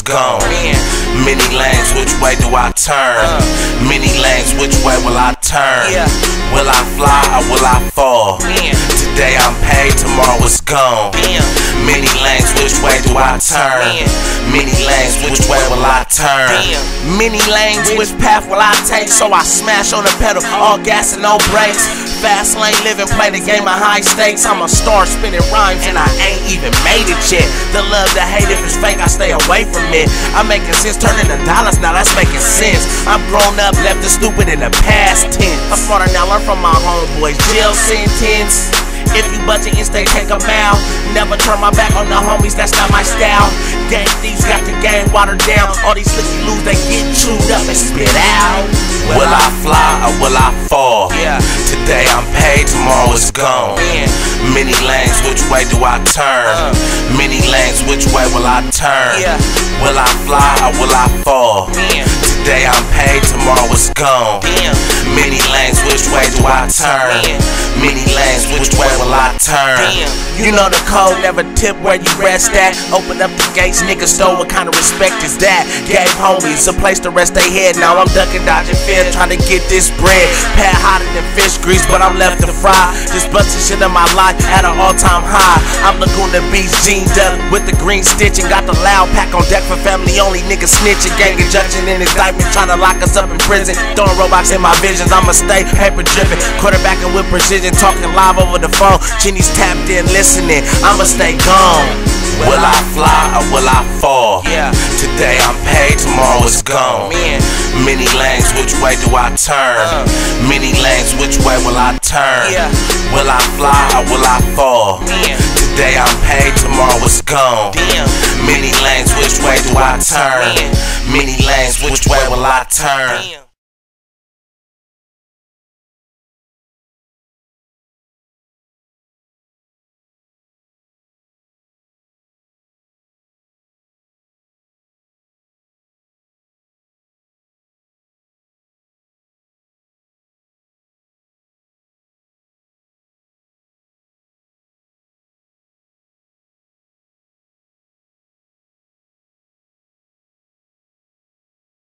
gone. Many lanes, which way do I turn? Many lanes, which way will I turn? Will I fly or will I fall? Today I'm paid, tomorrow it's gone. Many lanes, which way do I turn? Many lanes, which way will I turn? Many lanes, which path will I take? So I smash on the pedal, all gas and no brakes. Fast lane living, play the game of high stakes. I'm a star spinning rhymes and I ain't even made it yet. The love, the hate, if it's fake, I stay away from it. I'm making sense, turning to dollars, now that's making sense. I'm grown up, left the stupid in the past tense. I'm smarter now, learn from my homeboys. Jail sentence. If you budget and stay, take a mile. Never turn my back on the homies, that's not my style. Gang thieves got the game watered down. All these slicky loos, they get chewed up and spit out. Will I fly or will I fall? Today I'm paid, tomorrow it's gone. Many lanes, which way do I turn? Many lanes, which way will I turn? Will I fly or will I fall? Today I'm paid, tomorrow it's gone. Many lanes, which way do I turn? Many lanes, which way will I turn? You know the code, never tip where you rest at. Open up the gates, niggas stole, what kind of respect is that? Gave homies a place to rest their head. Now I'm ducking, dodging fear, trying to get this bread. Pat hotter than fish grease, but I'm left to fry. This bustin' shit in my life at an all-time high. I'm Laguna Beach, jeaned up with the green stitching. Got the loud pack on deck for family only. Niggas snitching, gang injunction and indictment, trying to lock us up in prison. Throwing robots in my visions, I'ma stay paper dripping. Quarterbacking with precision, talking live over the phone. Genies tapped in, listening, I'ma stay gone. Will I fly or will I fall? Today I'm paid, tomorrow it's gone. Many lanes, which way do I turn? Many lanes, which way will I turn? Will I fly or will I fall? Today I'm paid, tomorrow it's gone. Many lanes, which way do I turn? Many lanes, which way will I turn?